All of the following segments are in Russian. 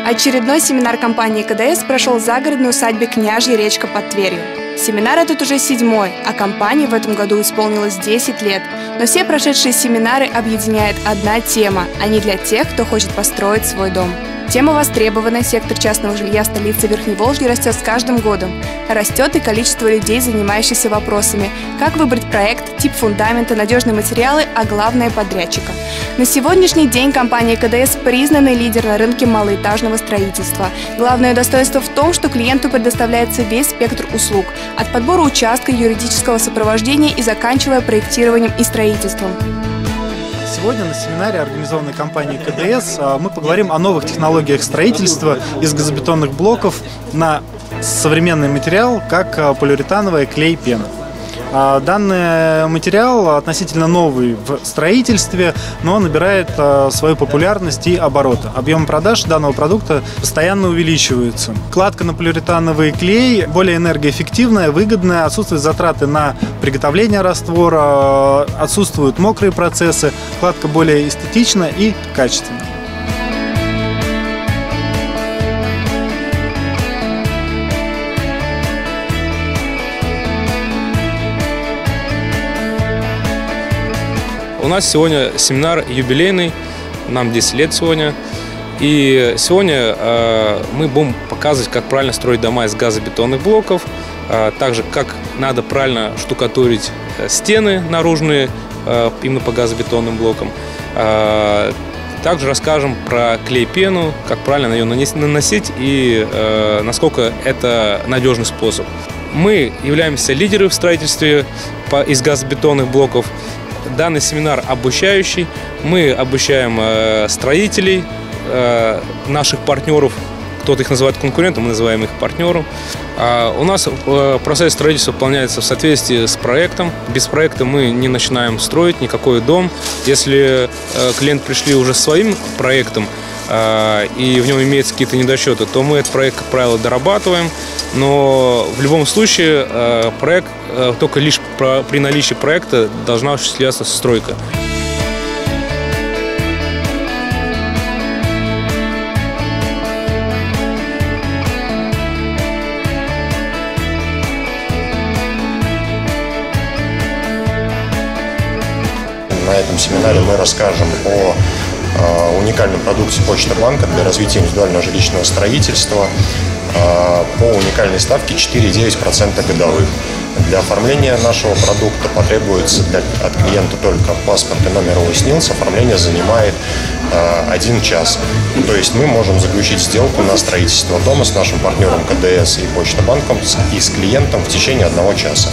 Очередной семинар компании КДС прошел в загородной усадьбе Княжья Речка под Тверью. Семинар этот уже 7-й, а компании в этом году исполнилось 10 лет. Но все прошедшие семинары объединяет одна тема. Они для тех, кто хочет построить свой дом. Тема востребованная, сектор частного жилья столицы Верхневолжья растет с каждым годом. Растет и количество людей, занимающихся вопросами, как выбрать проект, тип фундамента, надежные материалы, а главное – подрядчика. На сегодняшний день компания КДС признанный лидер на рынке малоэтажного строительства. Главное достоинство в том, что клиенту предоставляется весь спектр услуг – от подбора участка, юридического сопровождения и заканчивая проектированием и строительством. Сегодня на семинаре, организованной компанией КДС, мы поговорим о новых технологиях строительства из газобетонных блоков на современный материал, как полиуретановая клей-пена. Данный материал относительно новый в строительстве, но набирает свою популярность и обороты. Объем продаж данного продукта постоянно увеличиваются. Кладка на полиуретановый клей более энергоэффективная, выгодная, отсутствуют затраты на приготовление раствора, отсутствуют мокрые процессы, кладка более эстетична и качественна. У нас сегодня семинар юбилейный, нам 10 лет сегодня. И сегодня мы будем показывать, как правильно строить дома из газобетонных блоков, также как надо правильно штукатурить стены наружные именно по газобетонным блокам. Также расскажем про клей-пену, как правильно ее наносить и насколько это надежный способ. Мы являемся лидерами в строительстве из газобетонных блоков. Данный семинар обучающий. Мы обучаем строителей, наших партнеров. Кто-то их называет конкурентом, мы называем их партнером. У нас процесс строительства выполняется в соответствии с проектом. Без проекта мы не начинаем строить никакой дом. Если клиент пришли уже с своим проектом, и в нем имеются какие-то недочеты, то мы этот проект, как правило, дорабатываем. Но в любом случае проект, только лишь при наличии проекта должна осуществляться стройка. На этом семинаре мы расскажем о уникальном продукте Почта Банка для развития индивидуального жилищного строительства по уникальной ставке 4,9% годовых. Для оформления нашего продукта потребуется от клиента только паспорт и номер его СНИЛС. Оформление занимает 1 час. То есть мы можем заключить сделку на строительство дома с нашим партнером КДС и Почта Банком и с клиентом в течение 1 часа.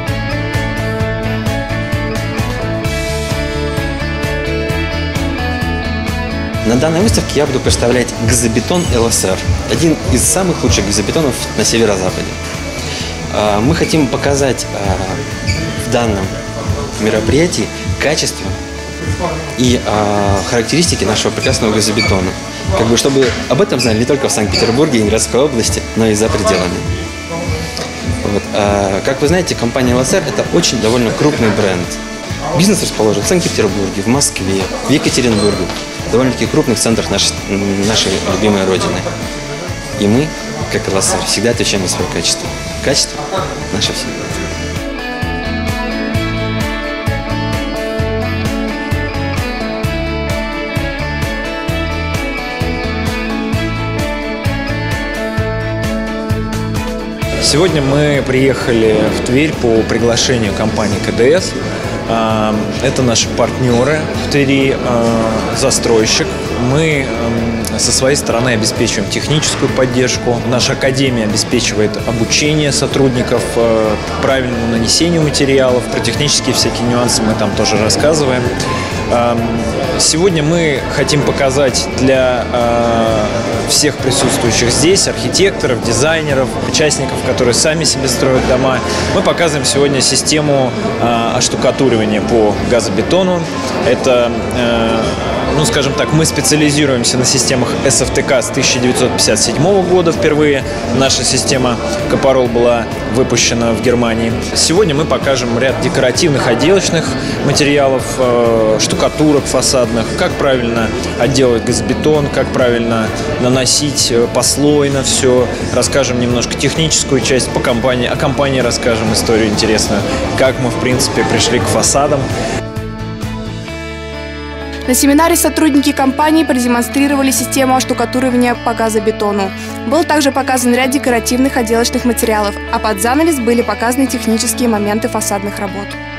На данной выставке я буду представлять газобетон ЛСР, один из самых лучших газобетонов на северо-западе. Мы хотим показать в данном мероприятии качество и характеристики нашего прекрасного газобетона, чтобы об этом знали не только в Санкт-Петербурге и Ленинградской области, но и за пределами. Как вы знаете, компания ЛСР – это очень довольно крупный бренд. Бизнес расположен в Санкт-Петербурге, в Москве, в Екатеринбурге, довольно-таки крупных центрах нашей любимой родины. И мы, как ЛСР, всегда отвечаем за свое качество. Качество – наше все. Сегодня мы приехали в Тверь по приглашению компании КДС. Это наши партнеры в Твери, застройщик. Мы со своей стороны обеспечиваем техническую поддержку. Наша академия обеспечивает обучение сотрудников правильному нанесению материалов. Про технические всякие нюансы мы там тоже рассказываем. Сегодня мы хотим показать для всех присутствующих здесь, архитекторов, дизайнеров, участников, которые сами себе строят дома. Мы показываем сегодня систему оштукатуривания по газобетону. Это скажем так, мы специализируемся на системах SFTK с 1957 года впервые. Наша система Капарол была выпущена в Германии. Сегодня мы покажем ряд декоративных отделочных материалов, штукатурок фасадных, как правильно отделать газобетон, как правильно наносить послойно все. Расскажем немножко техническую часть по компании, о компании расскажем историю интересную, как мы, в принципе, пришли к фасадам. На семинаре сотрудники компании продемонстрировали систему оштукатуривания по газобетону. Был также показан ряд декоративных отделочных материалов, а под занавес были показаны технические моменты фасадных работ.